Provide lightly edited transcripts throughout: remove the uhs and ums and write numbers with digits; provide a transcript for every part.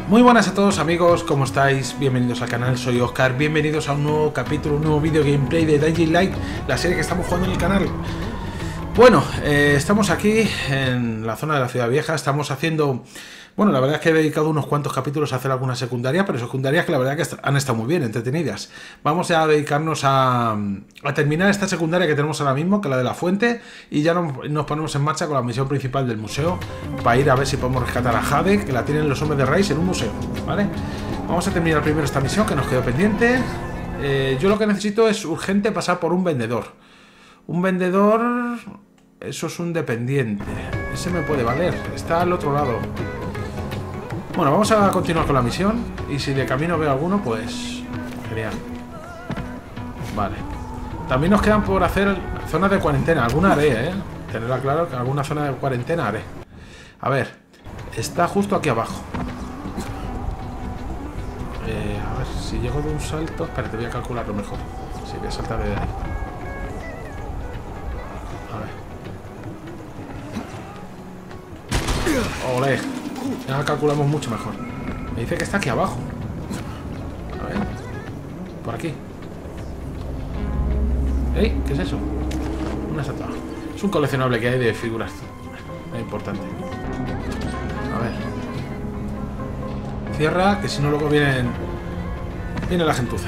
Muy buenas a todos amigos, ¿cómo estáis? Bienvenidos al canal, soy Oscar, bienvenidos a un nuevo capítulo, un nuevo vídeo gameplay de Dying Light, la serie que estamos jugando en el canal. Bueno, estamos aquí en la zona de la Ciudad Vieja, estamos haciendo... Bueno, la verdad es que he dedicado unos cuantos capítulos a hacer algunas secundarias, pero secundarias que la verdad que han estado muy bien, entretenidas. Vamos ya a dedicarnos a terminar esta secundaria que tenemos ahora mismo, que es la de la fuente, y ya nos ponemos en marcha con la misión principal del museo, para ir a ver si podemos rescatar a Jade, que la tienen los hombres de Rise en un museo, ¿vale? Vamos a terminar primero esta misión que nos quedó pendiente. Yo lo que necesito es urgente pasar por un vendedor. Un vendedor... Eso es un dependiente. Ese me puede valer. Está al otro lado. Bueno, vamos a continuar con la misión. Y si de camino veo alguno, pues... Genial. Vale. También nos quedan por hacer zonas de cuarentena. Alguna haré, ¿eh? Tenerla claro que alguna zona de cuarentena haré. A ver. Está justo aquí abajo. A ver, si llego de un salto... Espérate, voy a calcularlo mejor. Sí, voy a saltar de ahí. Olé, ya calculamos mucho mejor. Me dice que está aquí abajo. A ver. Por aquí. ¿Ey? ¿Qué es eso? Una estatua. Es un coleccionable que hay de figuras. Es importante. A ver. Cierra, que si no luego viene la gentuza.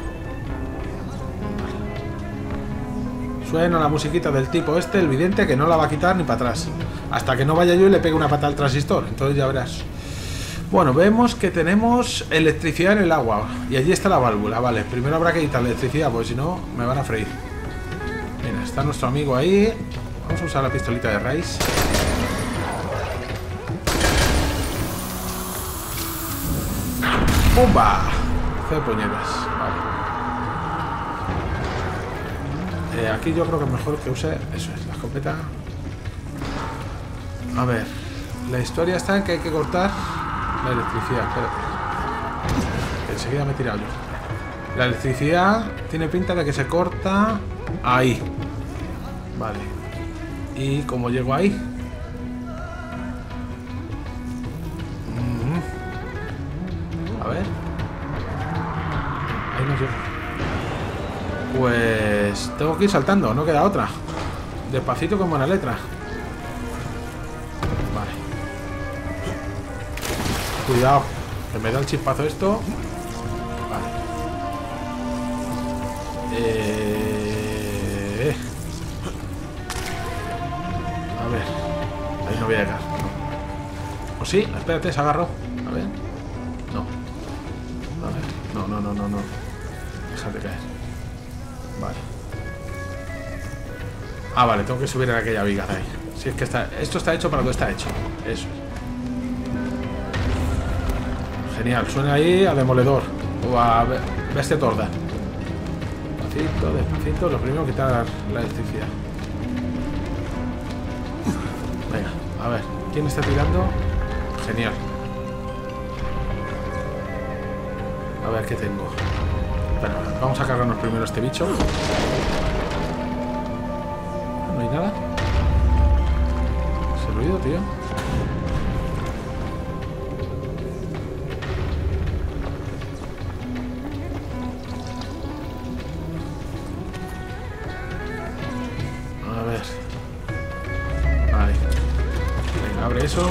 Suena la musiquita del tipo este, el vidente, que no la va a quitar ni para atrás. Hasta que no vaya yo y le pegue una pata al transistor. Entonces ya verás. Bueno, vemos que tenemos electricidad en el agua. Y allí está la válvula. Vale, primero habrá que quitar la electricidad, porque si no, me van a freír. Mira, está nuestro amigo ahí. Vamos a usar la pistolita de Rise. ¡Pumba! Hace puñetas. Vale. Aquí yo creo que es mejor que use... Eso es, la escopeta. A ver. La historia está en que hay que cortar la electricidad. Espérate. Enseguida me he tirado yo. La electricidad tiene pinta de que se corta... Ahí. Vale. ¿Y cómo llego ahí? A ver. Ahí no llego. Pues tengo que ir saltando, no queda otra. Despacito con buena letra. Vale. Cuidado, que me da el chispazo esto. Vale. A ver. Ahí no voy a llegar. ¿O sí? Espérate, se agarró. A ver. No. A ver. No. Déjate caer. Vale. Ah, vale, tengo que subir en aquella viga de ahí. Si es que esto está hecho para lo que está hecho. Eso. Genial, suena ahí a demoledor. O a bestia torda. Despacito. Lo primero, quitar la electricidad. Venga, a ver. ¿Quién está tirando? Genial. A ver qué tengo. Bueno, vamos a cargarnos primero este bicho. No hay nada. Ese ruido, tío. A ver. Ahí. Venga, abre eso.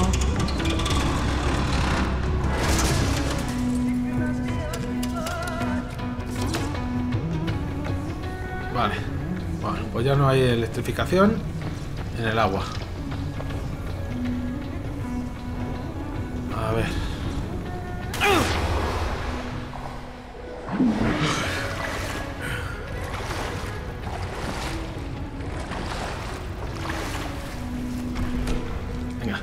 Vale, bueno, pues ya no hay electrificación en el agua. A ver. Venga.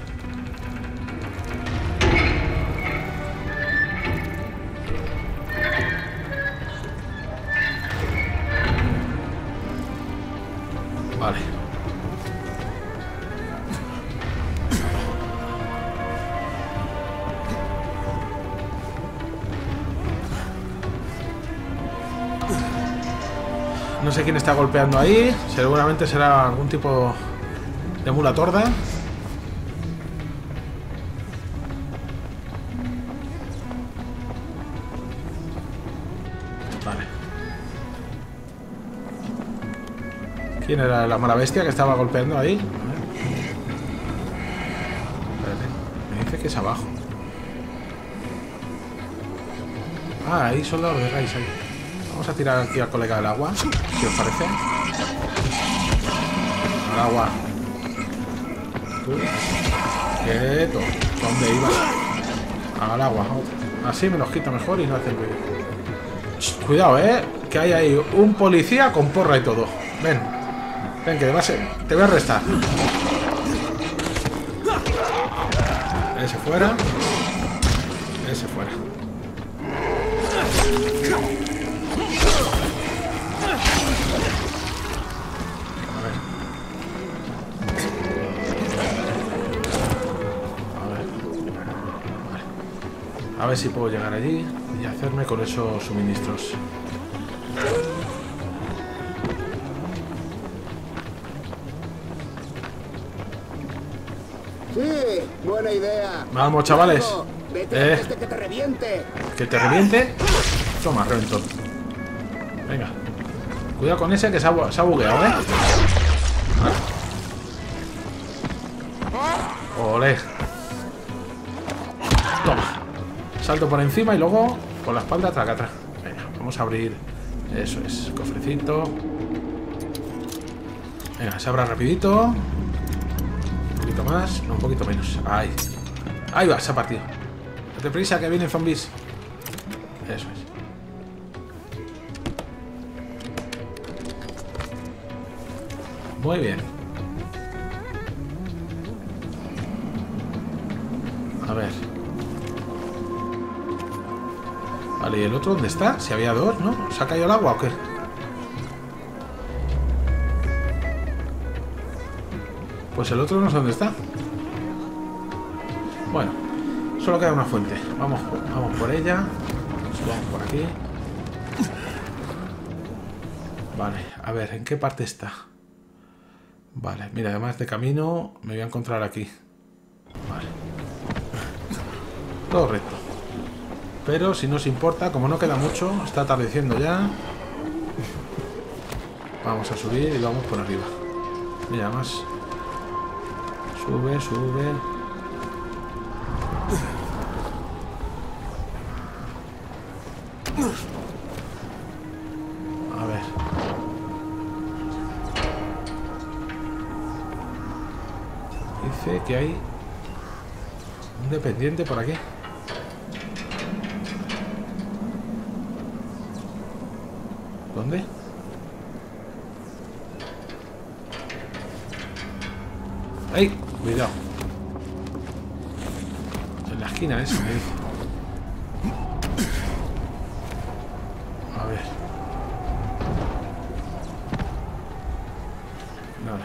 Vale. No sé quién está golpeando ahí. Seguramente será algún tipo de mula torda. ¿Quién era la mala bestia que estaba golpeando ahí? Espérate. Me dice que es abajo. Ah, hay soldados de raíz ahí. Vamos a tirar aquí al colega del agua, si os parece. Al agua. Tú. Quieto. ¿Dónde iba? Al agua. Así me los quito mejor y no hacen ruido. Cuidado, que hay ahí un policía con porra y todo. Ven. Ven, que te voy a arrestar. Ese fuera. Ese fuera. A ver si puedo llegar allí y hacerme con esos suministros. Sí, buena idea. Vamos, chavales. Vete antes de que te reviente. ¿Que te reviente? Toma, reventón. Venga. Cuidado con ese que se ha bugueado, Vale. Olé. Toma. Salto por encima y luego por la espalda, traca. Venga, vamos a abrir. Eso es, cofrecito. Venga, se abra rapidito. Un poquito más, no, un poquito menos. Ahí. Ahí va, se ha partido. Date prisa que vienen zombies. Eso es. Muy bien. A ver. Vale, ¿y el otro dónde está? Si había dos, ¿no? ¿Se ha caído el agua o qué? Pues el otro no sé dónde está. Bueno, solo queda una fuente. Vamos por ella. Vamos por aquí. Vale, a ver, ¿en qué parte está? Vale, mira, además de camino me voy a encontrar aquí. Vale. Todo recto. Pero si no os importa, como no queda mucho, está atardeciendo ya. Vamos a subir y vamos por arriba. Mira, más. Sube, sube. A ver. Dice que hay un dependiente por aquí. ¿Dónde? ¡Ay! Cuidado. En la esquina eso, me dice. A ver. Nada.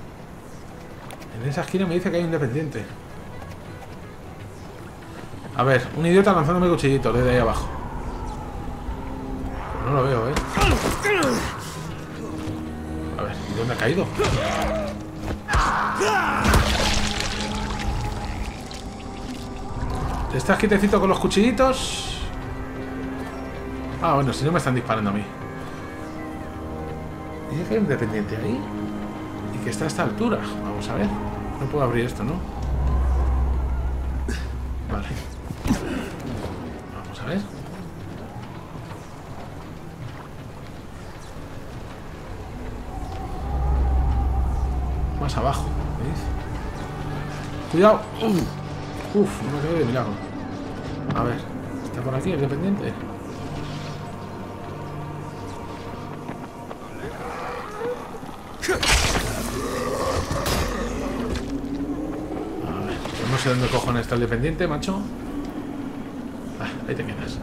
En esa esquina me dice que hay un dependiente. A ver, un idiota lanzándome cuchillitos desde ahí abajo. No lo veo, A ver, ¿y dónde ha caído? ¿Estás quietecito con los cuchillitos? Ah, bueno, si no me están disparando a mí. Dice que hay un dependiente ahí y que está a esta altura. Vamos a ver. No puedo abrir esto, ¿no? Vale. Vamos a ver. Más abajo, me dice. Cuidado. Uf, no me quedo de milagro. A ver, ¿está por aquí el dependiente? A ver, no sé dónde cojones está el dependiente, macho. Ah, ahí te quedas.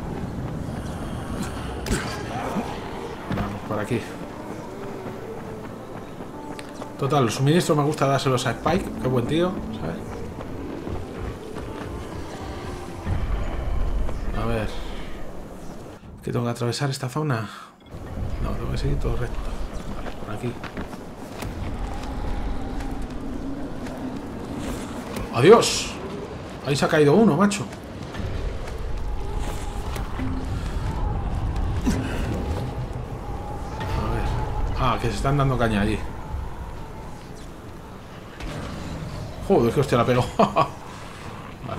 Vamos, por aquí. Total, los suministros me gusta dárselos a Spike, qué buen tío, ¿sabes? A ver. ¿Que tengo que atravesar esta zona? No, tengo que seguir todo recto. Vale, por aquí. ¡Adiós! Ahí se ha caído uno, macho. A ver. Ah, que se están dando caña allí. Joder, que hostia la pegó. Vale.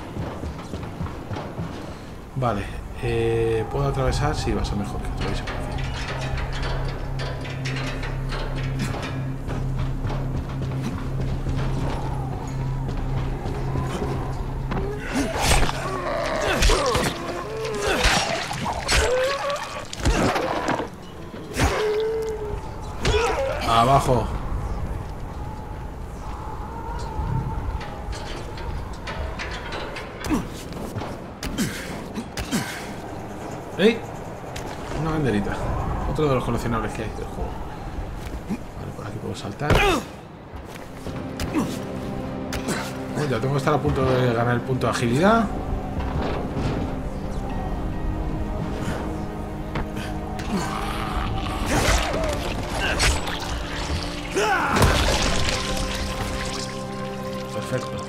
Vale. ¿Puedo atravesar? Sí, va a ser mejor que atraviese por aquí. Abajo. ¡Ey! Una banderita. Otro de los coleccionables que hay del juego. Vale, por aquí puedo saltar. Oh, ya tengo que estar a punto de ganar el punto de agilidad. Perfecto.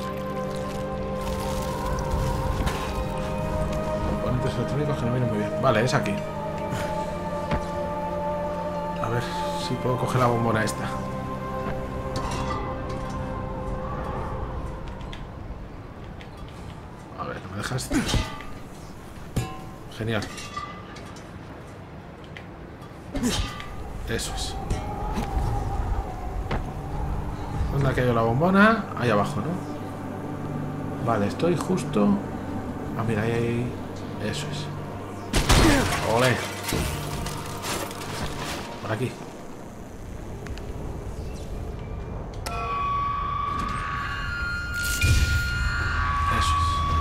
Componentes electrónicos que no vienen muy bien. Vale, es aquí. A ver si puedo coger la bombona esta. A ver, ¿me dejas? Genial. Eso es. ¿Dónde ha caído la bombona? Ahí abajo, ¿no? Vale, estoy justo... Ah, mira, ahí... Eso es. ¡Ole! Por aquí. Eso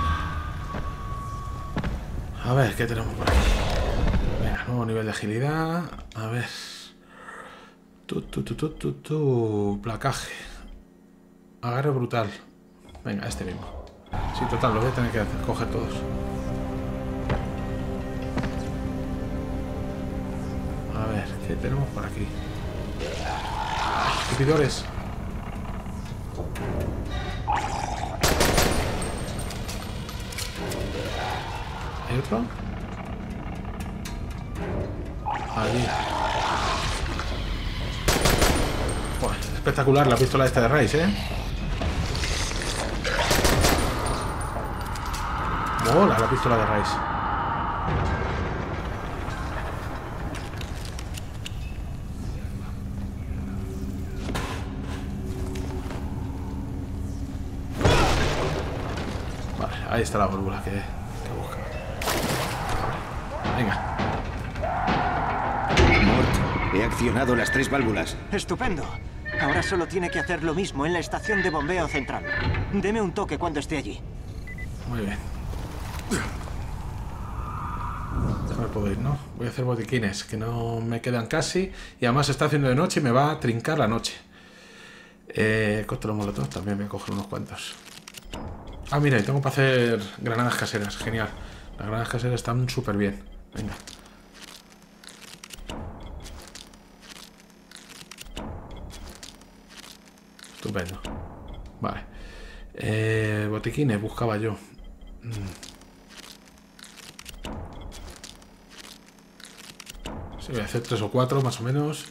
es. A ver, ¿qué tenemos por aquí? Venga, nuevo nivel de agilidad. A ver... Placaje. Agarre brutal. Venga, este mismo. Sí, total, lo voy a tener que hacer, coger todos. A ver, ¿qué tenemos por aquí? Estupidores. ¿Hay otro? Allí. Joder, espectacular la pistola esta de Rise, ¿eh? Mola la pistola de Rise. Vale, ahí está la válvula que busca. Venga. Mort, he accionado las 3 válvulas. ¡Estupendo! Ahora solo tiene que hacer lo mismo en la estación de bombeo central. Deme un toque cuando esté allí. Muy bien. Ya me puedo ir, ¿no? Voy a hacer botiquines, que no me quedan casi. Y además se está haciendo de noche y me va a trincar la noche. Cóctel molotov también voy a coger unos cuantos. Ah, mira, y tengo para hacer granadas caseras. Genial. Las granadas caseras están súper bien. Venga. Estupendo. Vale. Botiquines buscaba yo. Sí, voy a hacer 3 o 4 más o menos.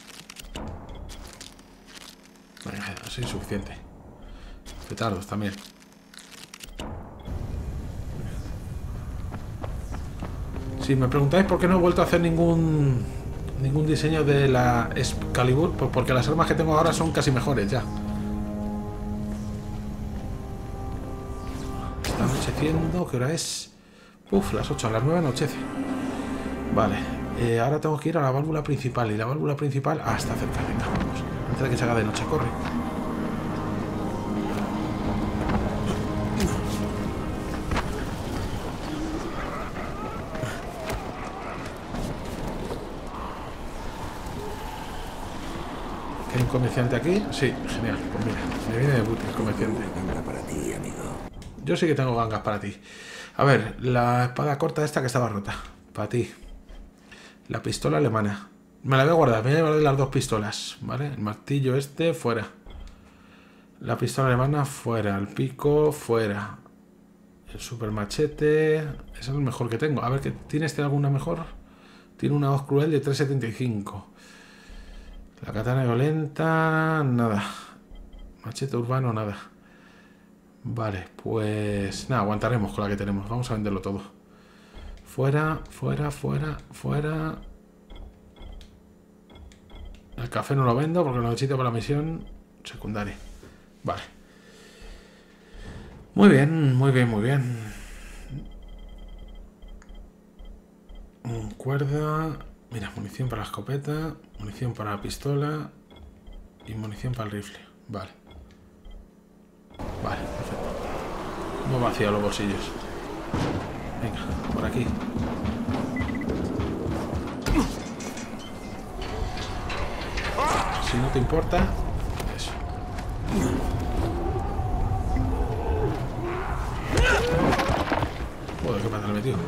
Venga, así es suficiente. Petardos también. Si me preguntáis por qué no he vuelto a hacer ningún diseño de la Excalibur, pues porque las armas que tengo ahora son casi mejores ya. Está anocheciendo, ¿qué hora es? Uf, las 8, a las 9 anochece. Vale. Ahora tengo que ir a la válvula principal. Y la válvula principal... Ah, está cerca. Venga, vamos. Antes de que se haga de noche, corre. ¿Que hay un comerciante aquí? Sí, genial. Pues mira, me viene de booty el comerciante. Ganga para ti, amigo. Yo sí que tengo gangas para ti. A ver, la espada corta esta que estaba rota. Para ti. La pistola alemana. Me la voy a guardar. Me voy a guardar las 2 pistolas. ¿Vale? El martillo este, fuera. La pistola alemana, fuera. El pico, fuera. El super machete. Ese es el mejor que tengo. A ver, ¿tiene este alguna mejor? Tiene una hoz cruel de 3,75. La katana violenta, nada. Machete urbano, nada. Vale, pues nada, aguantaremos con la que tenemos. Vamos a venderlo todo. Fuera, fuera, fuera, fuera. El café no lo vendo porque lo necesito para la misión secundaria. Vale. Muy bien, muy bien, muy bien. Cuerda. Mira, munición para la escopeta, munición para la pistola y munición para el rifle. Vale. Vale, perfecto. No vacío los bolsillos. Venga, por aquí. Si no te importa, eso. Joder, qué pata le he metido.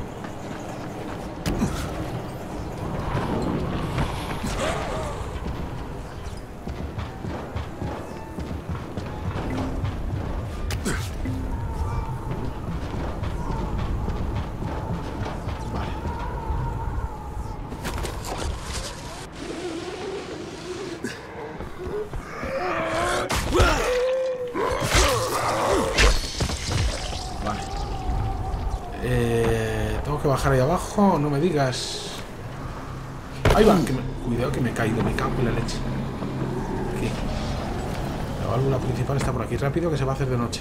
Tengo que bajar ahí abajo, no me digas. Ahí va, cuidado que me he caído, me cago en la leche. Aquí. La válvula principal está por aquí, rápido que se va a hacer de noche.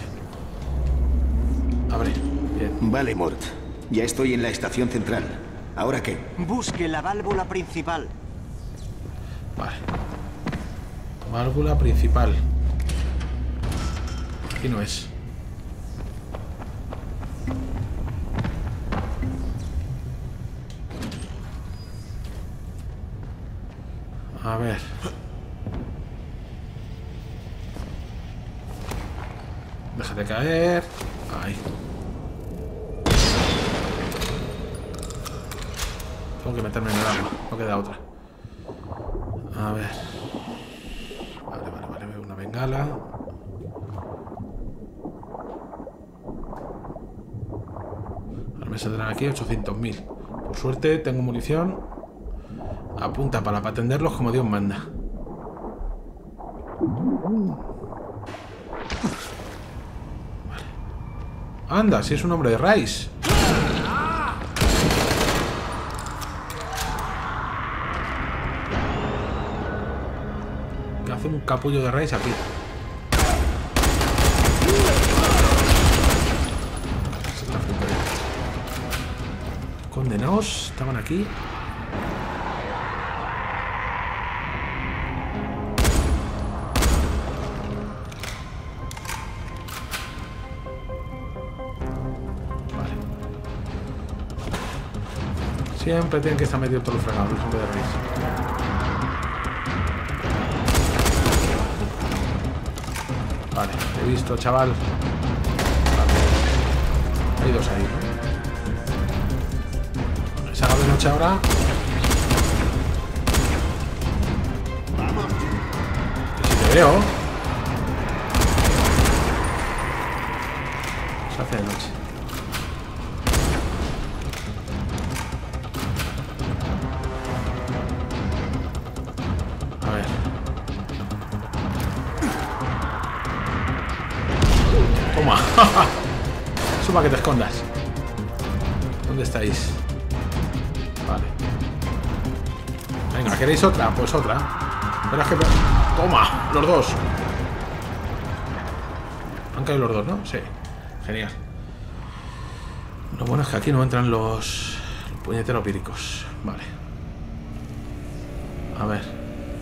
Abre, bien. Vale, Mort. Ya estoy en la estación central. ¿Ahora qué? Busque la válvula principal. Vale. Válvula principal. Aquí no es. A ver. Déjate caer. Ahí. Tengo que meterme en el agua. No queda otra. A ver. Vale. Veo una bengala. Ahora me saldrán aquí 800.000. Por suerte tengo munición. Apunta para atenderlos como Dios manda. Vale. Anda, si es un hombre de Rice. ¿Qué hace un capullo de Rice aquí? Condenados, estaban aquí. Siempre tienen que estar metidos todos los fregados, los hombres de Rice. Vale, te he visto, chaval. Vale. Hay dos ahí, ¿no? Se haga de noche ahora. Si te veo. Se hace de noche. Eso para que te escondas. ¿Dónde estáis? Vale. Venga, ¿queréis otra? Pues otra. Pero es que... ¡Toma! Los dos. Han caído los dos, ¿no? Sí. Genial. Lo bueno es que aquí no entran los puñeteros víricos. Vale. A ver.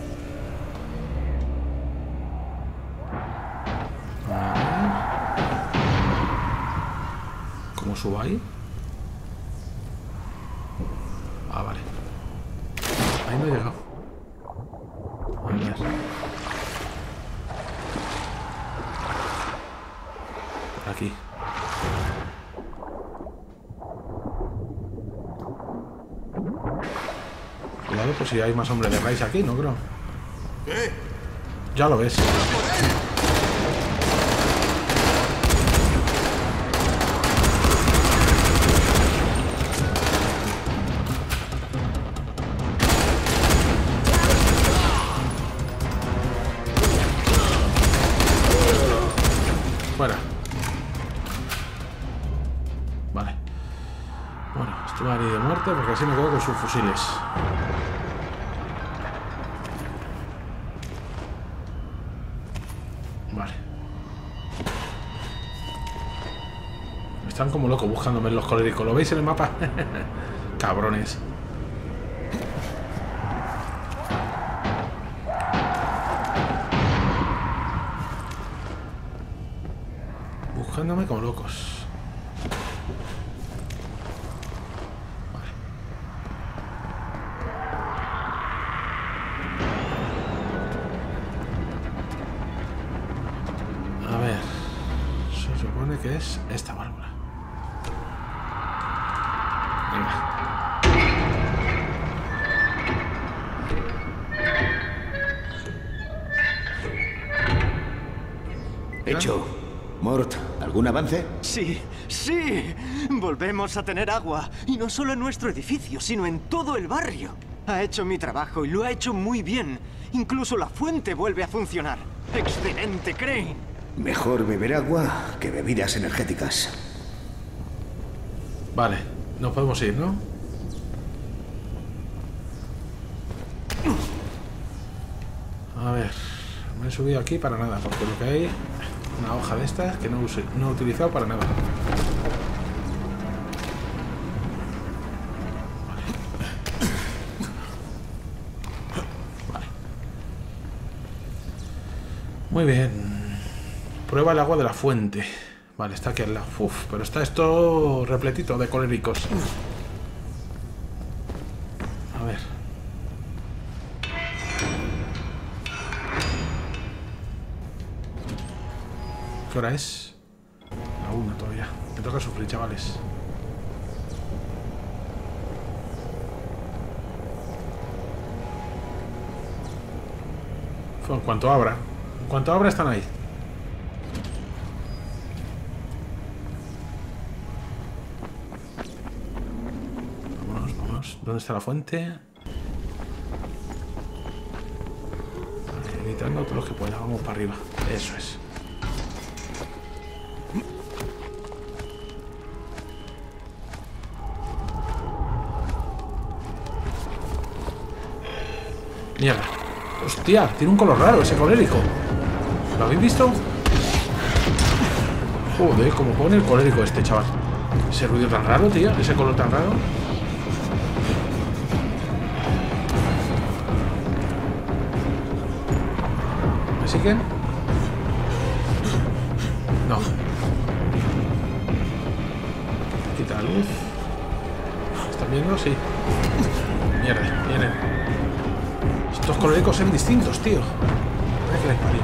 ¿Cómo subo ahí? Ah, vale. Ahí no he llegado. A ver. Por aquí. Cuidado, pues si hay más hombres de Rice aquí, ¿no creo? Ya lo ves. Fuera. Vale. Bueno, esto va a ir de muerte porque así me quedo con sus fusiles. Vale. Están como locos buscándome los coléricos. ¿Lo veis en el mapa? Cabrones. Buscándome como locos. A ver. Se supone que es esta válvula. Venga. Hecho. Mort, ¿algún avance? Sí, sí. Volvemos a tener agua. Y no solo en nuestro edificio, sino en todo el barrio. Ha hecho mi trabajo y lo ha hecho muy bien. Incluso la fuente vuelve a funcionar. ¡Excelente, Crane! Mejor beber agua que bebidas energéticas. Vale, nos podemos ir, ¿no? A ver, me he subido aquí para nada, porque lo que hay... Una hoja de estas que no he utilizado para nada. Vale. Muy bien. Prueba el agua de la fuente. Vale, está aquí al lado. Uf, pero está esto repletito de coléricos. A ver. ¿Qué hora es? La 1 todavía. Me toca sufrir, chavales. En cuanto abra. En cuanto abra están ahí. Vámonos, vámonos. ¿Dónde está la fuente? Vale, evitando todos los que pueda. Vamos para arriba. Eso es. Mierda. Hostia, tiene un color raro ese colérico. ¿Lo habéis visto? Joder, como pone el colérico este, chaval. Ese ruido tan raro, tío. Ese color tan raro. ¿Me siguen? No. Quita la luz. ¿Están viendo? Sí. Mierda, vienen. Estos coléricos son distintos, tío. Mira que les parió.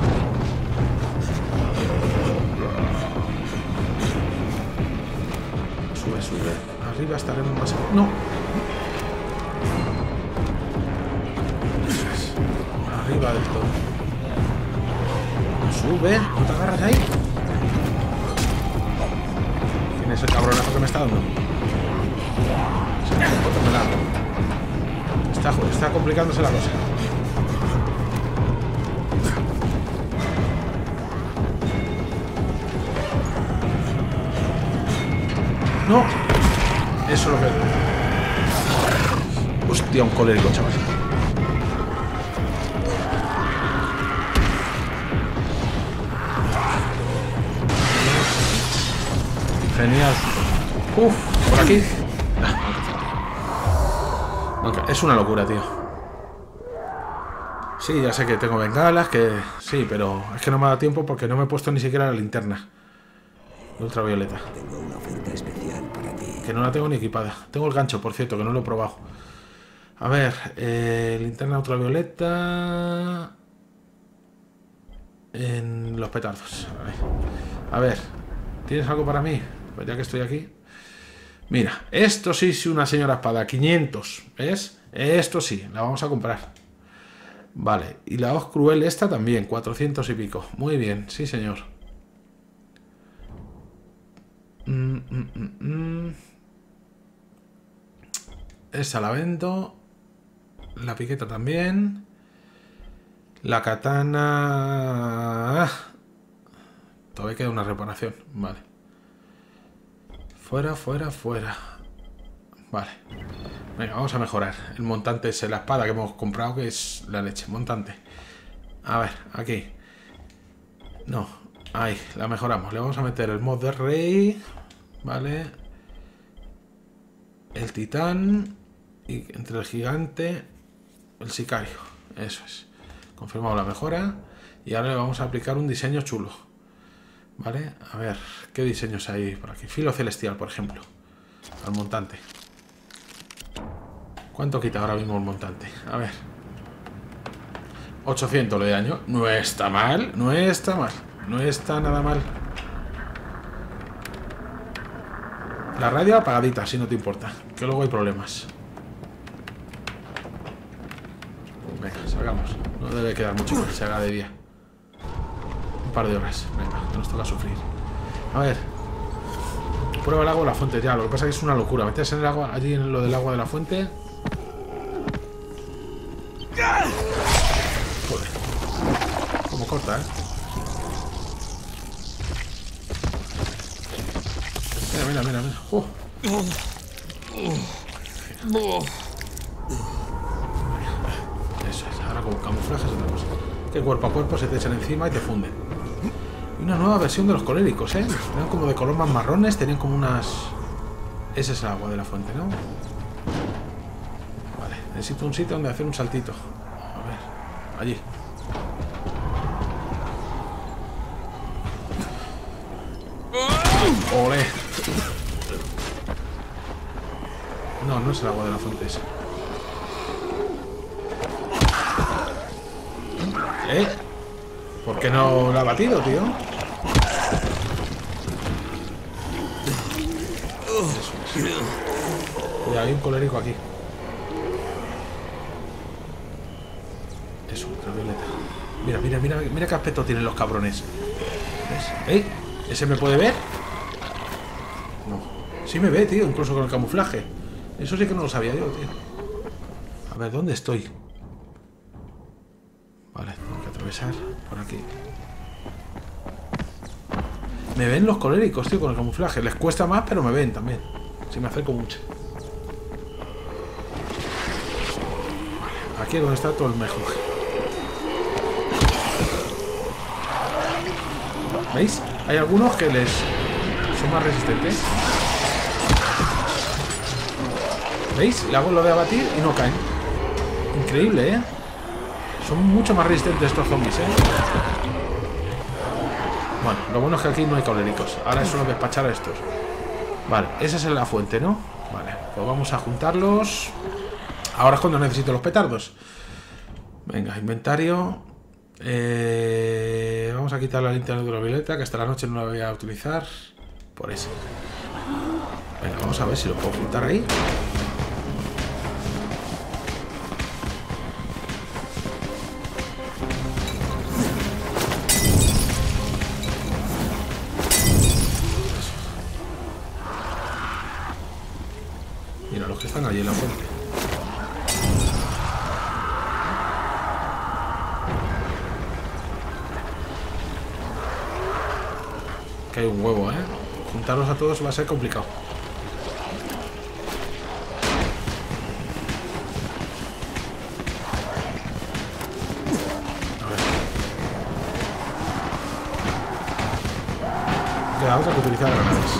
Sube, sube. Arriba estaremos más... ¡No! Eso es. Arriba del todo. Sube. ¿No te agarras ahí? ¿Quién es el cabronazo que me está dando? Está complicándose la cosa. No. Eso es lo que... Hostia, un colérico, chaval. Genial. Uf, por aquí. Es una locura, tío. Sí, ya sé que tengo bengalas, que... Sí, pero es que no me ha dado tiempo porque no me he puesto ni siquiera la linterna. Ultravioleta. Tengo una oferta especial para ti. Que no la tengo ni equipada. Tengo el gancho, por cierto, que no lo he probado. A ver, linterna ultravioleta... En los petardos. A ver, ¿tienes algo para mí? Pues ya que estoy aquí... Mira, esto sí es una señora espada, 500, ¿ves? Esto sí, la vamos a comprar. Vale, y la hoz cruel esta también, 400 y pico. Muy bien, sí señor. Esa la vendo. La piqueta también. La katana... Todavía queda una reparación. Vale. Fuera, fuera, fuera. Vale. Venga, vamos a mejorar. El montante es la espada que hemos comprado, que es la leche. Montante. A ver, aquí. No. Ahí, la mejoramos. Le vamos a meter el mod de rey. Vale. El titán. Y entre el gigante, el sicario. Eso es. Confirmamos la mejora. Y ahora le vamos a aplicar un diseño chulo. Vale, a ver, ¿qué diseños hay por aquí? Filo celestial, por ejemplo. Al montante. ¿Cuánto quita ahora mismo el montante? A ver. 800 de daño. No está mal, no está mal. No está nada mal. La radio apagadita, si no te importa. Que luego hay problemas. Venga, salgamos. No debe quedar mucho que se haga de día. Un par de horas. Venga, que nos toca sufrir. A ver. Prueba el agua de la fuente. Ya, lo que pasa es que es una locura. Meterse en el agua, allí en lo del agua de la fuente. Joder. Como corta, ¿eh? Mira, mira, mira, mira. Eso es. Ahora con camuflaje es otra cosa. Que cuerpo a cuerpo se te echan encima y te funden. Y una nueva versión de los coléricos, ¿eh? Eran como de color más marrones, tenían como unas... Ese es el agua de la fuente, ¿no? Vale, necesito un sitio donde hacer un saltito. A ver, allí. ¡Olé! No, no es el agua de la fuente ese. ¿Por qué no lo ha batido, tío? Cuidado, hay un colérico aquí. Eso, ultravioleta. Mira, mira, mira, mira qué aspecto tienen los cabrones. ¿Ves? ¿Ese me puede ver? No. Sí me ve, tío, incluso con el camuflaje. Eso sí que no lo sabía yo, tío. A ver, ¿dónde estoy? Vale, tengo que atravesar por aquí. Me ven los coléricos, tío, con el camuflaje. Les cuesta más, pero me ven también. Si me acerco mucho. Vale, aquí es donde está todo el mejunje. ¿Veis? Hay algunos que les son más resistentes. ¿Veis? Le hago lo de abatir y no caen. Increíble, ¿eh? Son mucho más resistentes estos zombies, ¿eh? Bueno, lo bueno es que aquí no hay coléricos. Ahora es solo despachar a estos. Vale, esa es la fuente, ¿no? Vale, pues vamos a juntarlos. Ahora es cuando necesito los petardos. Venga, inventario. Vamos a quitar la linterna de ultravioleta, que hasta la noche no la voy a utilizar. Por eso. Venga, vamos a ver si lo puedo juntar ahí. Mira los que están allí en la fuente. Que hay un huevo, ¿eh? Juntarlos a todos va a ser complicado. A ver. Queda otra que utilizar granadas.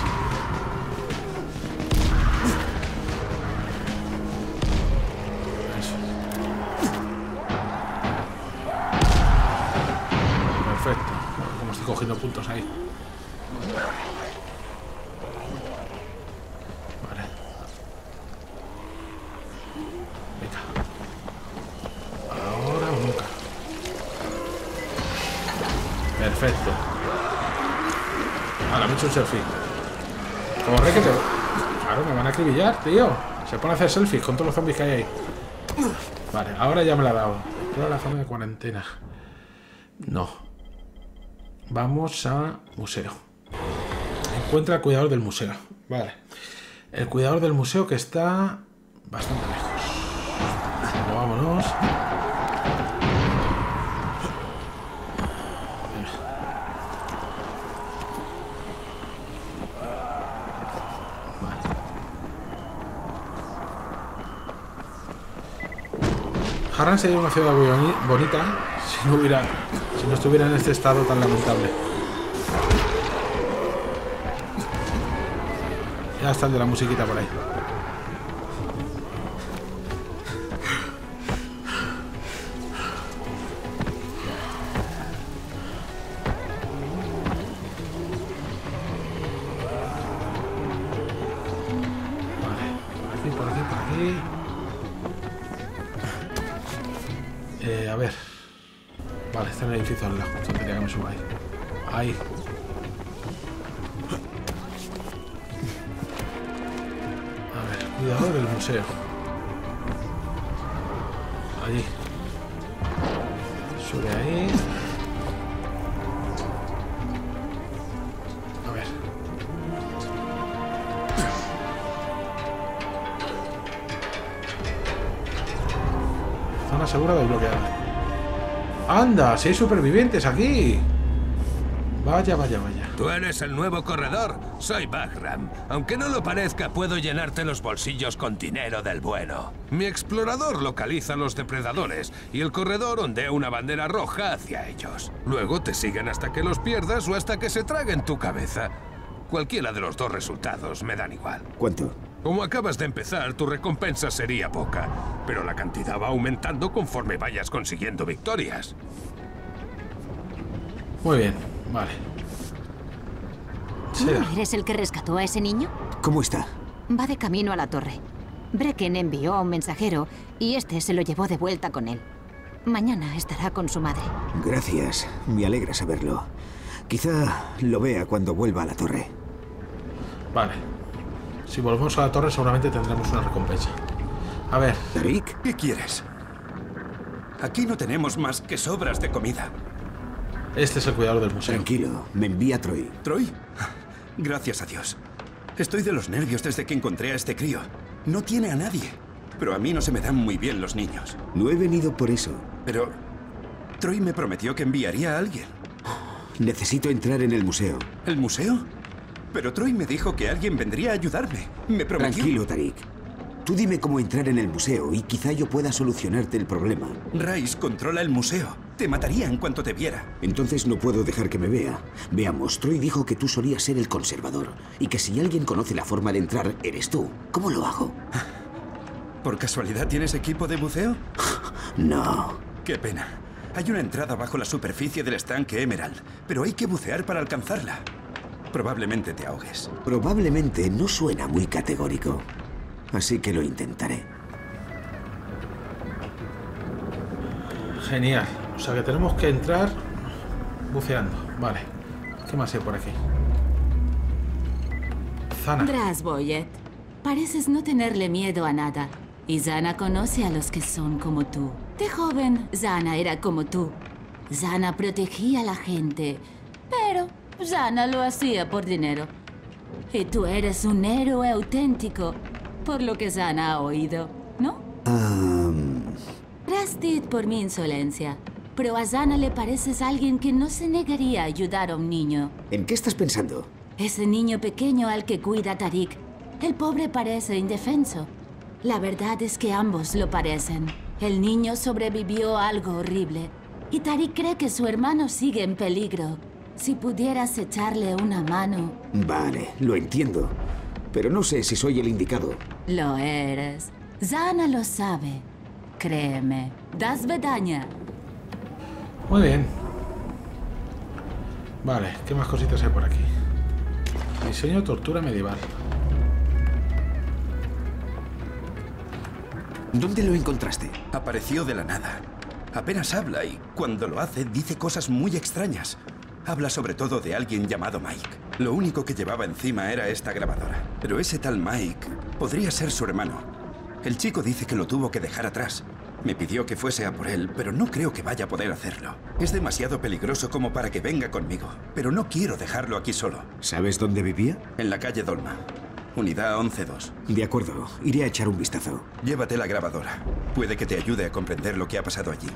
Eso. Perfecto. Como estoy cogiendo puntos ahí. Vale. Venga. Ahora o nunca. Perfecto. Ahora me he hecho un selfie. Corre que te... Claro, me van a acribillar, tío. Se pone a hacer selfies con todos los zombies que hay ahí. Vale, ahora ya me la ha dado. Explora la zona de cuarentena. No. Vamos a museo. Encuentra al cuidador del museo. Vale. El cuidador del museo que está bastante lejos. Bueno, vámonos. Harran sería una ciudad muy bonita si no estuviera en este estado tan lamentable. Ya está el de la musiquita por ahí. Vale, por aquí. A ver. Vale, está en el edificio al lado. Justo quería que me suba ahí. Ahí. A ver, cuidado del museo. Allí. Sube ahí. A ver. Zona segura desbloqueada. ¡Anda! ¡Si hay supervivientes aquí! Vaya. Tú eres el nuevo corredor. Soy Bagram. Aunque no lo parezca, puedo llenarte los bolsillos con dinero del bueno. Mi explorador localiza a los depredadores y el corredor ondea una bandera roja hacia ellos. Luego te siguen hasta que los pierdas o hasta que se traguen tu cabeza. Cualquiera de los dos resultados me dan igual. ¿Cuánto? Como acabas de empezar, tu recompensa sería poca, pero la cantidad va aumentando conforme vayas consiguiendo victorias. Muy bien, vale. ¿Tú eres el que rescató a ese niño? ¿Cómo está? Va de camino a la torre. Brecken envió a un mensajero y este se lo llevó de vuelta con él. Mañana estará con su madre. Gracias, me alegra saberlo. Quizá lo vea cuando vuelva a la torre. Vale. Si volvemos a la torre seguramente tendremos una recompensa. A ver. ¿Tarik? ¿Qué quieres? Aquí no tenemos más que sobras de comida. Este es el cuidador del museo. Tranquilo, me envía Troy. ¿Troy? Gracias a Dios. Estoy de los nervios desde que encontré a este crío. No tiene a nadie. Pero a mí no se me dan muy bien los niños. No he venido por eso. Pero Troy me prometió que enviaría a alguien. Necesito entrar en el museo. ¿El museo? Pero Troy me dijo que alguien vendría a ayudarme. Me prometió... Tranquilo, Tarik. Tú dime cómo entrar en el museo y quizá yo pueda solucionarte el problema. Rice controla el museo. Te mataría en cuanto te viera. Entonces no puedo dejar que me vea. Veamos, Troy dijo que tú solías ser el conservador y que si alguien conoce la forma de entrar, eres tú. ¿Cómo lo hago? ¿Por casualidad tienes equipo de buceo? No. Qué pena. Hay una entrada bajo la superficie del estanque Emerald, pero hay que bucear para alcanzarla. Probablemente te ahogues. Probablemente no suena muy categórico. Así que lo intentaré. Genial. O sea que tenemos que entrar buceando. Vale. ¿Qué más hay por aquí? Zana. Drasboyet, pareces no tenerle miedo a nada. Y Zana conoce a los que son como tú. De joven, Zana era como tú. Zana protegía a la gente, pero Zana lo hacía por dinero. Y tú eres un héroe auténtico, por lo que Zana ha oído, ¿no? Rastit por mi insolencia. Pero a Zana le pareces alguien que no se negaría a ayudar a un niño. ¿En qué estás pensando? Ese niño pequeño al que cuida Tarik. El pobre parece indefenso. La verdad es que ambos lo parecen. El niño sobrevivió a algo horrible. Y Tarik cree que su hermano sigue en peligro. Si pudieras echarle una mano... Vale, lo entiendo. Pero no sé si soy el indicado. Lo eres. Zana lo sabe. Créeme. Das Bedaña. Muy bien. Vale, ¿qué más cositas hay por aquí? Diseño tortura medieval. ¿Dónde lo encontraste? Apareció de la nada. Apenas habla y cuando lo hace dice cosas muy extrañas. Habla sobre todo de alguien llamado Mike. Lo único que llevaba encima era esta grabadora. Pero ese tal Mike podría ser su hermano. El chico dice que lo tuvo que dejar atrás. Me pidió que fuese a por él, pero no creo que vaya a poder hacerlo. Es demasiado peligroso como para que venga conmigo. Pero no quiero dejarlo aquí solo. ¿Sabes dónde vivía? En la calle Dolma. Unidad 11-2. De acuerdo, iré a echar un vistazo. Llévate la grabadora. Puede que te ayude a comprender lo que ha pasado allí.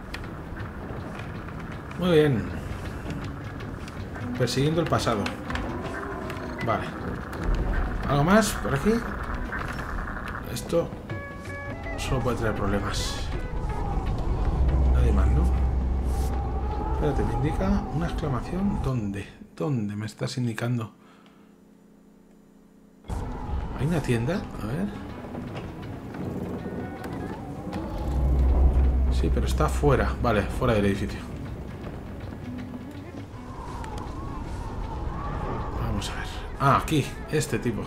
Muy bien. Persiguiendo el pasado. Vale. ¿Algo más por aquí? Esto solo puede traer problemas. Espérate, me indica una exclamación. ¿Dónde? ¿Dónde me estás indicando? ¿Hay una tienda? A ver. Sí, pero está fuera. Vale, fuera del edificio. Vamos a ver. Ah, aquí. Este tipo.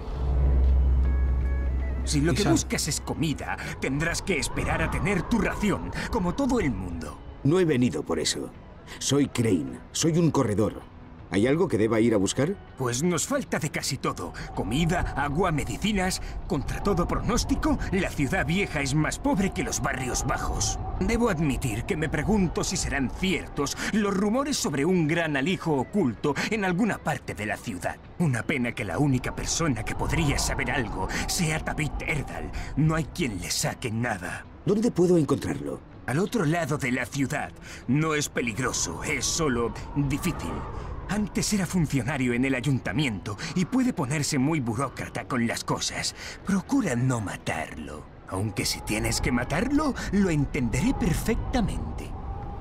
Si lo que buscas es comida, tendrás que esperar a tener tu ración, como todo el mundo. No he venido por eso. Soy Crane. Soy un corredor. ¿Hay algo que deba ir a buscar? Pues nos falta de casi todo. Comida, agua, medicinas. Contra todo pronóstico, la ciudad vieja es más pobre que los barrios bajos. Debo admitir que me pregunto si serán ciertos los rumores sobre un gran alijo oculto en alguna parte de la ciudad. Una pena que la única persona que podría saber algo sea David Erdal. No hay quien le saque nada. ¿Dónde puedo encontrarlo? Al otro lado de la ciudad. No es peligroso, es solo difícil. Antes era funcionario en el ayuntamiento y puede ponerse muy burócrata con las cosas. Procura no matarlo. Aunque si tienes que matarlo, lo entenderé perfectamente.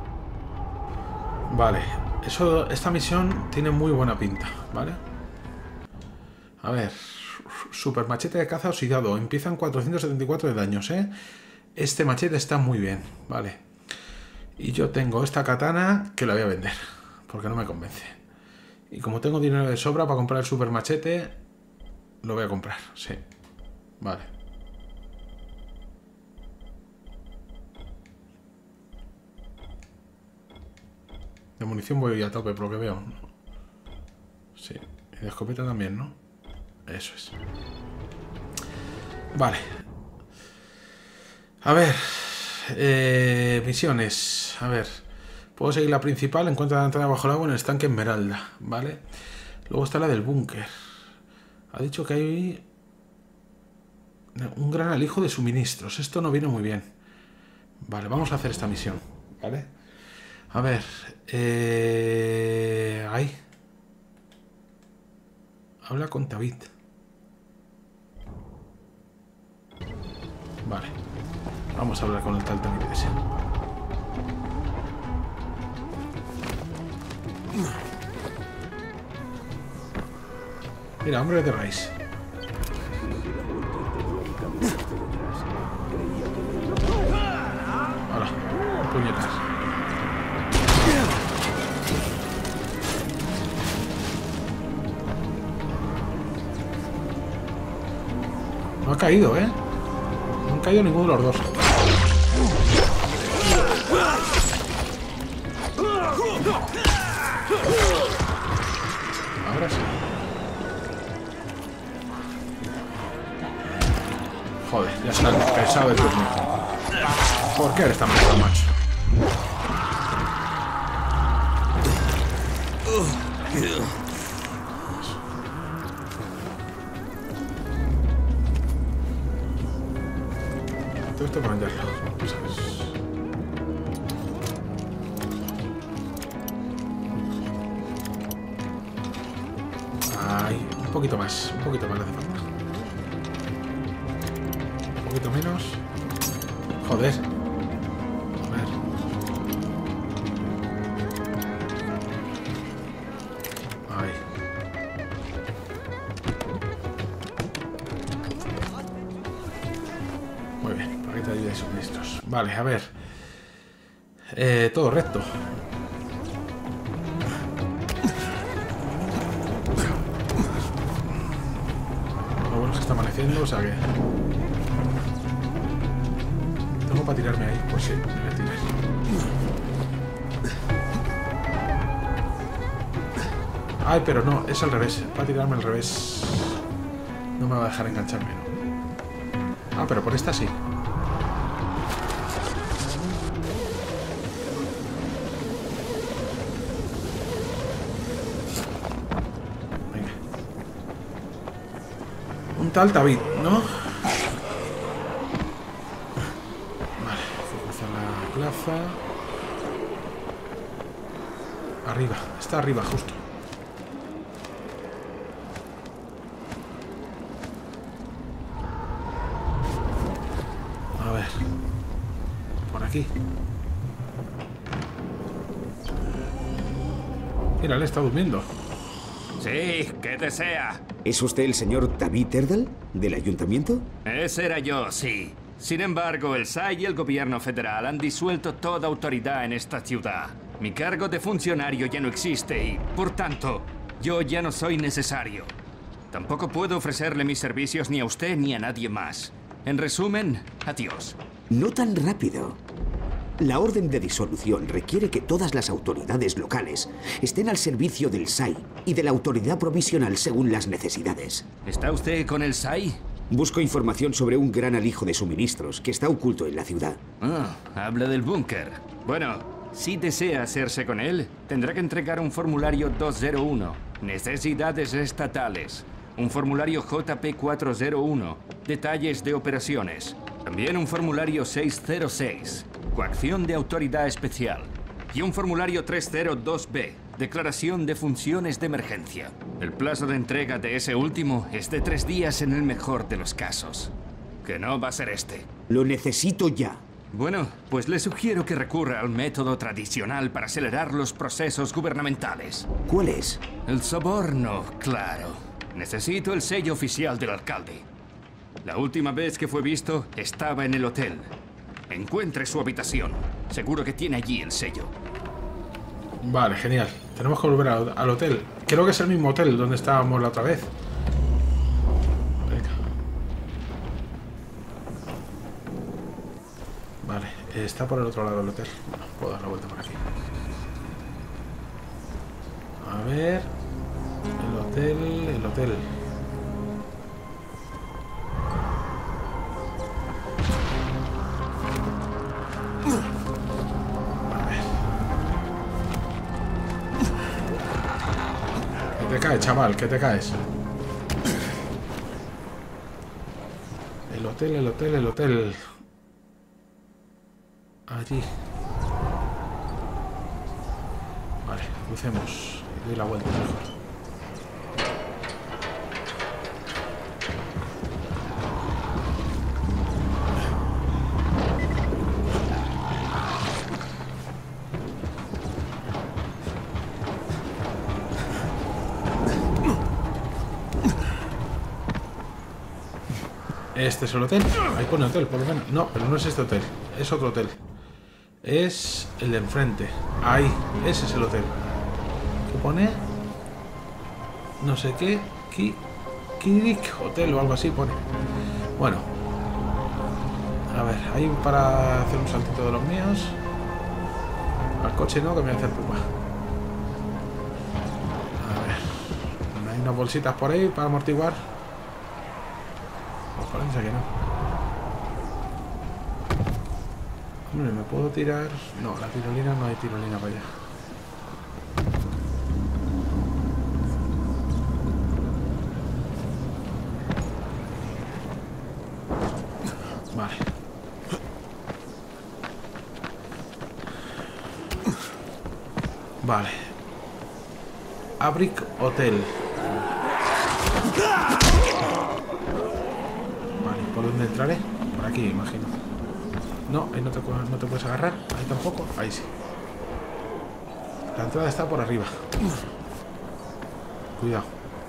Vale. Esta misión tiene muy buena pinta, ¿vale? A ver. Super machete de caza oxidado. Empiezan 474 de daños, ¿eh? Este machete está muy bien, ¿vale? Y yo tengo esta katana que la voy a vender, porque no me convence. Y como tengo dinero de sobra para comprar el super machete, lo voy a comprar, sí. Vale. De munición voy a tope, por lo que veo. Sí. Y de escopeta también, ¿no? Eso es. Vale. A ver. Misiones. A ver. Puedo seguir la principal. Encuentra la entrada bajo el agua en el estanque Esmeralda. Vale. Luego está la del búnker. Ha dicho que hay un gran alijo de suministros. Esto no viene muy bien. Vale, vamos a hacer esta misión. Vale. A ver. Ahí. Habla con David. Vale. Vamos a hablar con el tal David ese. Mira, hombre de raíz. Hola, puñetas. No ha caído, ¿eh? No han caído ninguno de los dos. Ahora sí. Joder, ya está pesado el turno. ¿Por qué eres tan pesado, macho? Todo esto para venderlo, ¿sabes? Ay, un poquito más le hace falta. Un poquito menos. Joder. A ver. Ay. Muy bien, paquete de ayuda y suministros. Vale, a ver. Todo recto. Lo bueno es que está amaneciendo, o sea que... Tengo para tirarme ahí, pues sí, me voy a tirar. Ay, pero no, es al revés. Para tirarme al revés. No me va a dejar engancharme, ¿no? Ah, pero por esta sí. Venga. Un tal David, ¿no? Plaza. Arriba, está arriba, justo. A ver. Por aquí. Mira, él está durmiendo. Sí, ¿qué desea? ¿Es usted el señor David Erdal, del ayuntamiento? Ese era yo, sí. Sin embargo, el SAI y el gobierno federal han disuelto toda autoridad en esta ciudad. Mi cargo de funcionario ya no existe y, por tanto, yo ya no soy necesario. Tampoco puedo ofrecerle mis servicios ni a usted ni a nadie más. En resumen, adiós. No tan rápido. La orden de disolución requiere que todas las autoridades locales estén al servicio del SAI y de la autoridad provisional según las necesidades. ¿Está usted con el SAI? Busco información sobre un gran alijo de suministros que está oculto en la ciudad. Ah, habla del búnker. Bueno, si desea hacerse con él, tendrá que entregar un formulario 201, necesidades estatales. Un formulario JP401, detalles de operaciones. También un formulario 606, coacción de autoridad especial. Y un formulario 302B, declaración de funciones de emergencia. El plazo de entrega de ese último es de 3 días en el mejor de los casos. Que no va a ser este. Lo necesito ya. Bueno, pues le sugiero que recurra al método tradicional para acelerar los procesos gubernamentales. ¿Cuál es? El soborno, claro. Necesito el sello oficial del alcalde. La última vez que fue visto, estaba en el hotel. Encuentre su habitación. Seguro que tiene allí el sello. Vale, genial. Tenemos que volver al hotel. Creo que es el mismo hotel donde estábamos la otra vez. Venga. Vale, está por el otro lado del hotel. Bueno, puedo dar la vuelta por aquí. A ver. El hotel, el hotel. Que te caes, chaval, que te caes. El hotel, el hotel, el hotel. Allí. Vale, crucemos. Y doy la vuelta mejor. Este es el hotel. Ahí pone hotel, por lo menos. No, pero no es este hotel. Es otro hotel. Es el de enfrente. Ahí. Ese es el hotel. ¿Qué pone? No sé qué. Kirik Hotel o algo así pone. Bueno. A ver, ahí para hacer un saltito de los míos. Al coche no, que me voy a hacer puma. A ver. Hay unas bolsitas por ahí para amortiguar. Parece que no. Hombre, ¿me puedo tirar? No, la tirolina no hay tirolina para allá. Vale. Vale. Abric Hotel. ¿Por dónde entraré? Por aquí, imagino. No, ahí no te puedes agarrar. Ahí tampoco. Ahí sí. La entrada está por arriba. Cuidado.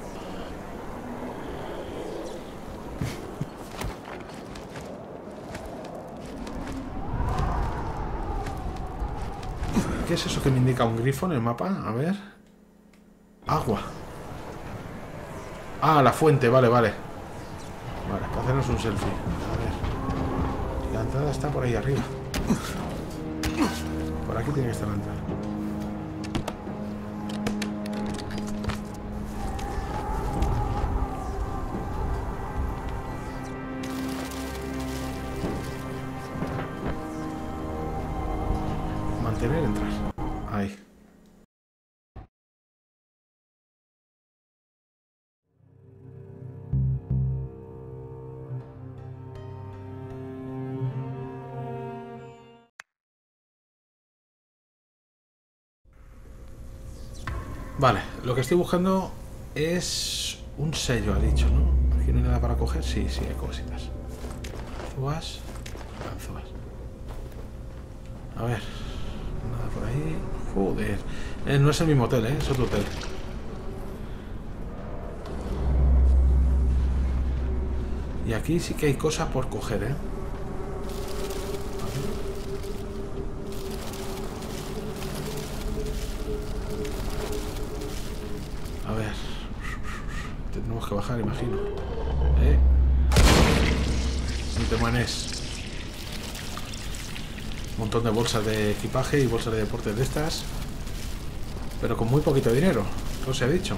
¿Qué es eso que me indica un grifo en el mapa? A ver. Agua. Ah, la fuente. Vale, vale. Vale, para hacernos un selfie. A ver. La entrada está por ahí arriba. Por aquí tiene que estar la entrada. Mantener, entrar. Ahí. Vale, lo que estoy buscando es un sello, ha dicho, ¿no? Aquí no hay nada para coger. Sí, sí, hay cositas. Ganzúas. A ver, nada por ahí. Joder. No es el mismo hotel, es otro hotel. Y aquí sí que hay cosas por coger, A ver. Tenemos que bajar, imagino. Ni te mueres. Un montón de bolsas de equipaje y bolsas de deportes de estas. Pero con muy poquito dinero, ¿qué os he dicho?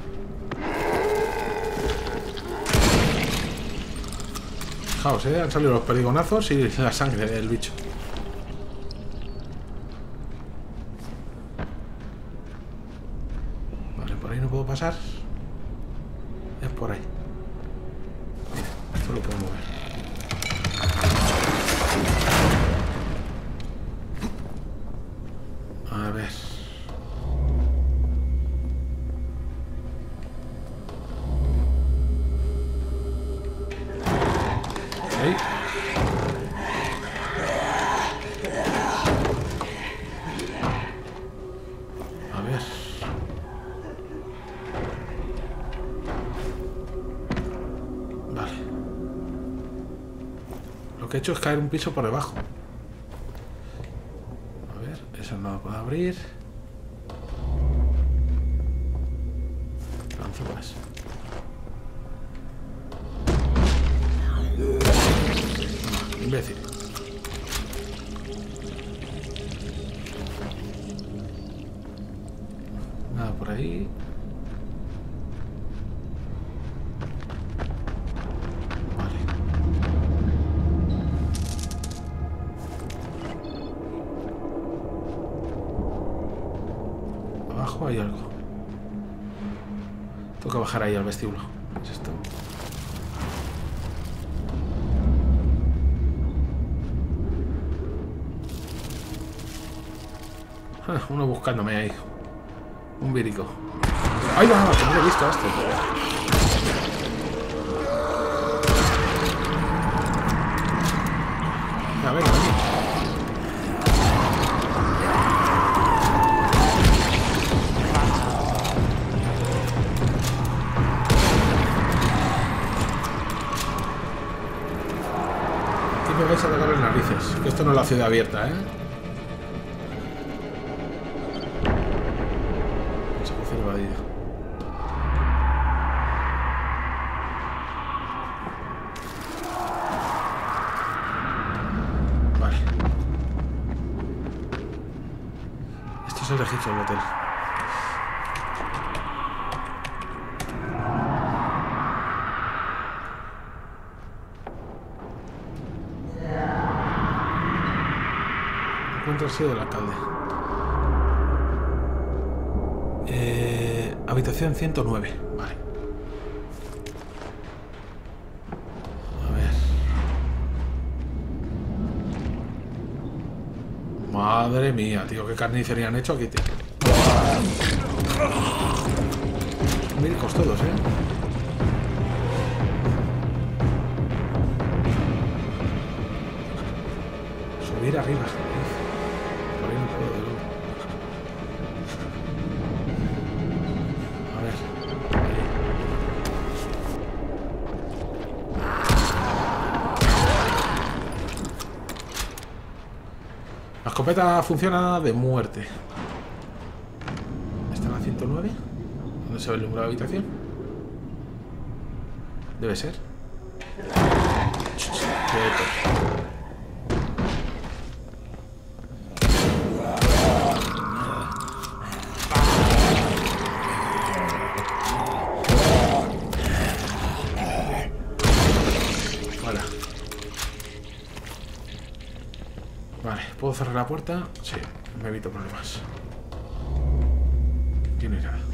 Fijaos, han salido los perigonazos y la sangre del bicho. Vale, por ahí no puedo pasar. Es por ahí. Mira, esto lo puedo mover. A ver. Ahí. A ver. Vale. Lo que he hecho es caer un piso por debajo. Eso no lo puedo abrir. Ganzúas. No, imbécil. Nada por ahí. Hay algo. Tengo que bajar ahí al vestíbulo. ¿Qué es esto? Uno buscándome ahí. Un vírico. ¡Ay, va! Que no lo he visto a este. A ver, aquí. Me vais a tocar las narices, que esto no es la ciudad abierta, Situación evadida. Vale. Esto es el registro del hotel. Ha sido del alcalde. Habitación 109. Vale. A ver. Madre mía, tío, qué carnicería han hecho aquí, tío. Miricos todos, Subir arriba. A ver. La escopeta funciona de muerte. ¿Está en la 109? ¿Dónde se ve el número de habitación? Debe ser. Quieto. ¿Puedo cerrar la puerta? Sí, me evito problemas. Aquí no hay nada.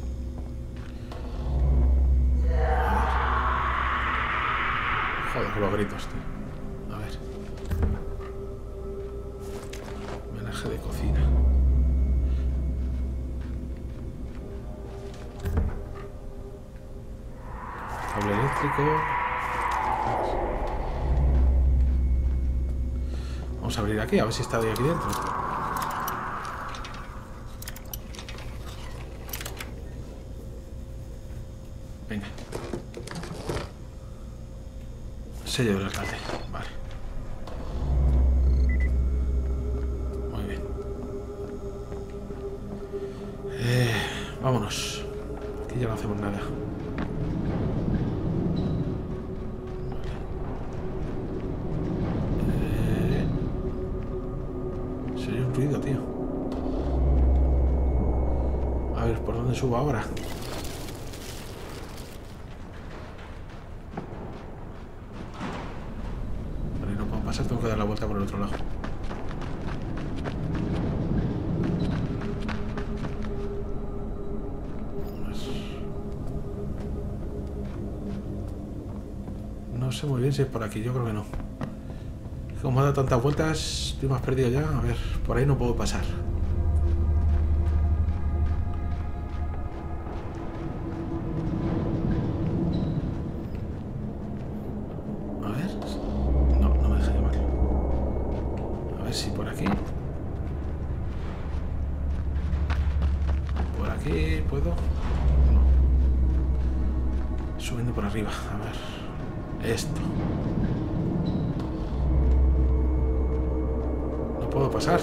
Joder, con los gritos, tío. A ver. Homenaje de cocina. Cable eléctrico. Vamos a abrir aquí, a ver si está de aquí dentro. Venga. Sello del alcalde. Vale. Muy bien. Vámonos. Aquí ya no hacemos nada. Se oye un ruido, tío. A ver, ¿por dónde subo ahora? Vale, no puedo pasar, tengo que dar la vuelta por el otro lado. No sé muy bien si es por aquí, yo creo que no. Como ha dado tantas vueltas, estoy más perdido ya. A ver, por ahí no puedo pasar. A ver. No, no me deja llevar. A ver si por aquí. Por aquí puedo. No. Subiendo por arriba. A ver. Esto. No puedo pasar.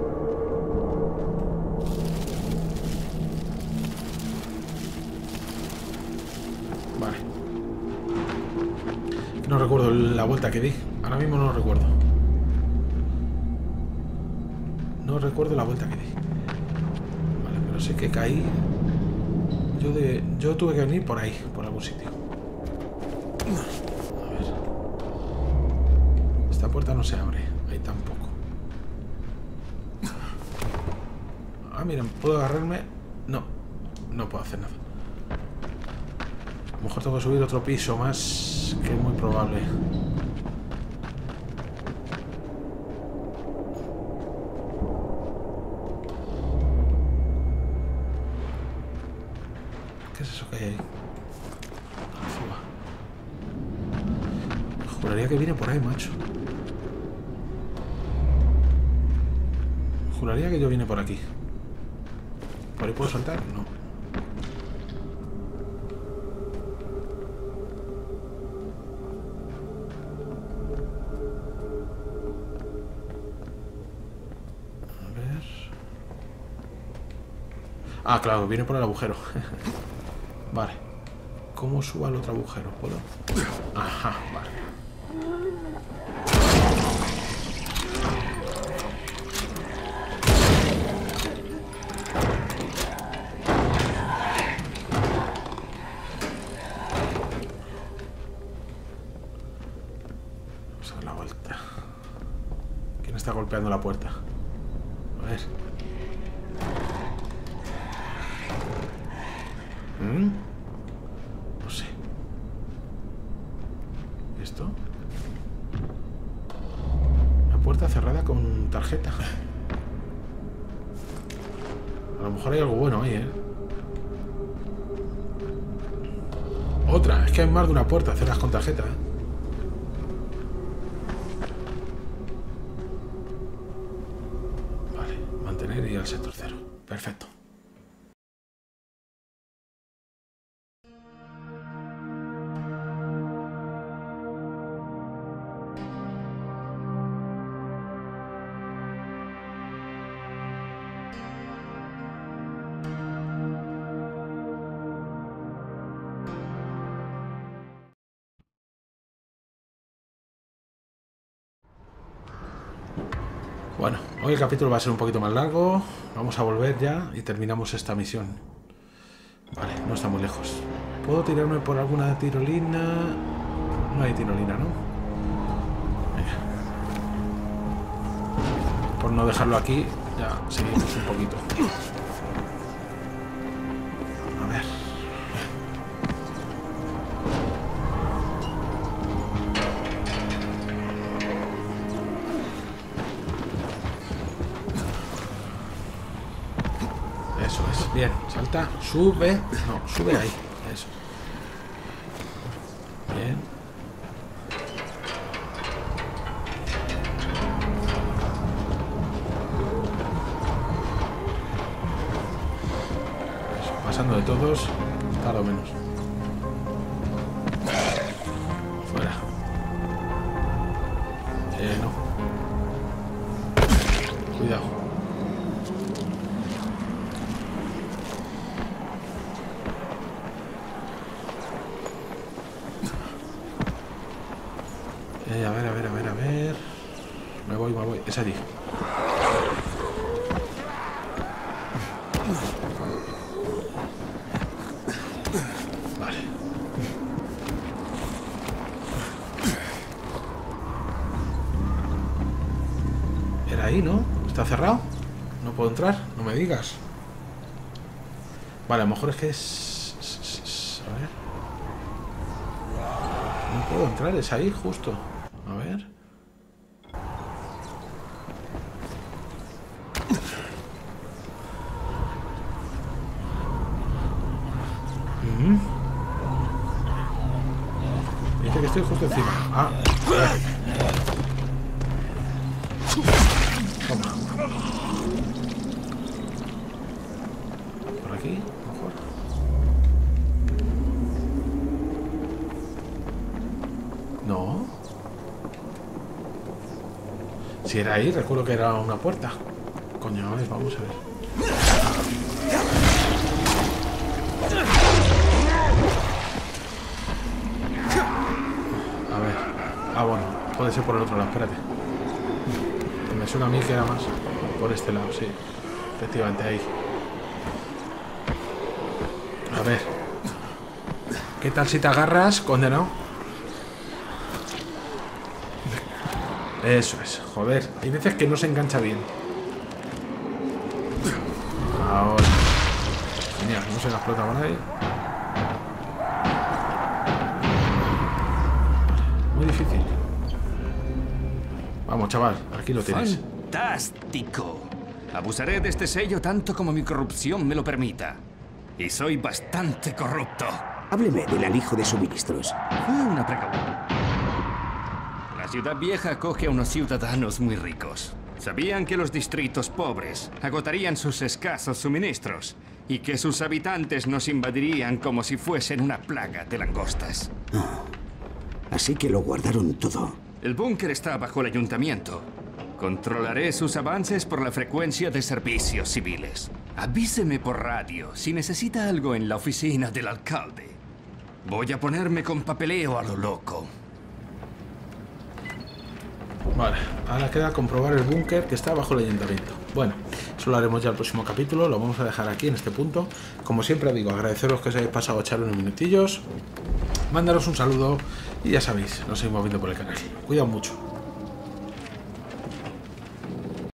Vale. No recuerdo la vuelta que di. Ahora mismo no lo recuerdo. No recuerdo la vuelta que di. Vale, pero sé que caí. Yo tuve que venir por ahí, por algún sitio. A ver. Esta puerta no se abre. Ahí tampoco. Ah, miren, ¿puedo agarrarme? No, no puedo hacer nada. A lo mejor tengo que subir otro piso más, que es muy probable. ¿Qué es eso que hay ahí? La fuga. Juraría que viene por ahí, macho. Juraría que yo vine por aquí. ¿Por ahí puedo saltar? No. A ver. Ah, claro, viene por el agujero. Vale. ¿Cómo subo al otro agujero? ¿Puedo? Ajá, vale. Está golpeando la puerta. A ver. No sé. ¿Esto? Una puerta cerrada con tarjeta. A lo mejor hay algo bueno ahí, ¿eh? Otra. Es que hay más de una puerta cerradas con tarjeta, ¿eh? Y al sector 0. Perfecto. Bueno, hoy el capítulo va a ser un poquito más largo. Vamos a volver ya y terminamos esta misión. Vale, no está muy lejos. ¿Puedo tirarme por alguna tirolina? No hay tirolina, ¿no? Venga. Por no dejarlo aquí, ya seguimos un poquito. A ver. Eso es, bien, salta, sube, no, sube ahí, eso. Bien. Eso, pasando de todos, tarda o menos. A ver. Me voy. Es allí. Vale. Era ahí, ¿no? ¿Está cerrado? ¿No puedo entrar? No me digas. Vale, a lo mejor es que es... A ver. No puedo entrar, es ahí justo. A ver. Dice que estoy justo encima. Ah. Toma. Por aquí, mejor. No. Si era ahí, recuerdo que era una puerta. Coño, a ver, vamos a ver. A ver. Ah, bueno, puede ser por el otro lado, espérate. Me suena a mí que era más por este lado, sí. Efectivamente, ahí. A ver. ¿Qué tal si te agarras, condenado? Eso es, joder. Hay veces que no se engancha bien. Ahora. Genial, no se la explota por ahí. Muy difícil. Vamos, chaval, aquí lo tienes. ¡Fantástico! Abusaré de este sello tanto como mi corrupción me lo permita. Y soy bastante corrupto. Hábleme del alijo de suministros. Fue una pregunta. La ciudad vieja acoge a unos ciudadanos muy ricos. Sabían que los distritos pobres agotarían sus escasos suministros y que sus habitantes nos invadirían como si fuesen una plaga de langostas. Así que lo guardaron todo. El búnker está bajo el ayuntamiento. Controlaré sus avances por la frecuencia de servicios civiles. Avíseme por radio si necesita algo en la oficina del alcalde. Voy a ponerme con papeleo a lo loco. Vale, ahora queda comprobar el búnker que está bajo el ayuntamiento. Bueno, eso lo haremos ya el próximo capítulo. Lo vamos a dejar aquí en este punto. Como siempre digo, agradeceros que os hayáis pasado a echar unos minutillos. Mándaros un saludo y ya sabéis, nos seguimos viendo por el canal. Cuidado mucho.